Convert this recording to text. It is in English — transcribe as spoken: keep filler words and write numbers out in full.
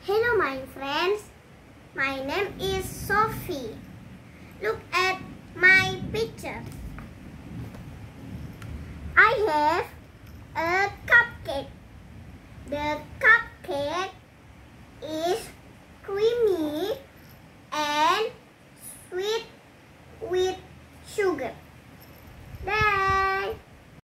Hello my friends, my name is Sophie. Look at my picture. I have a cupcake. The